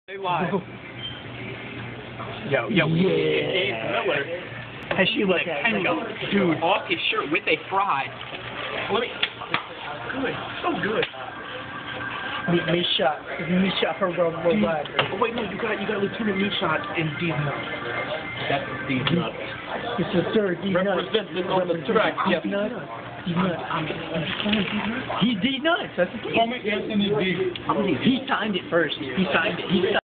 They live. Yo, Yeah. Dave Miller Has she looked at Tango, dude, off his shirt with a fry. Let me. Good, so good. meat shot her worldwide. Oh wait, no, you got Lieutenant Meat Shot in D's Nuts. That's D's Nuts. It's the third D nuts. Representing on the track. Yes. D nuts. D nuts. He's D nuts. That's the thing. Anthony D. He signed it first. He signed it.